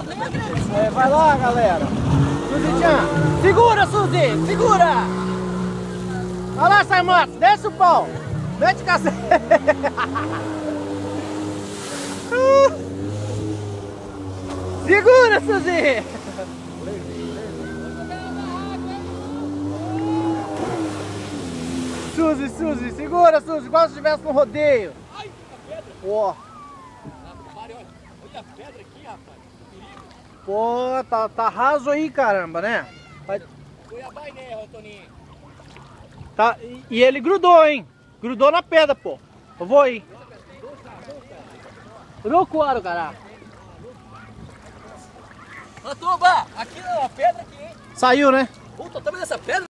É, vai lá, galera. Suzy, segura, Suzy, segura. Olha lá, Saimoto, desce o pau. Mete cacete. Segura, Suzy. Suzy, segura, Suzy, igual se estivesse no rodeio. Ai, a pedra. Ó. Olha a pedra aqui, rapaz. Pô, tá raso aí, caramba, né? Foi a bainha, Toninho. Tá, e ele grudou, hein? Grudou na pedra, pô. Eu vou aí. Roucoaro, caraca. Ô, Tuba, aqui a pedra aqui, hein? Saiu, né? Puta, o tamanho dessa pedra.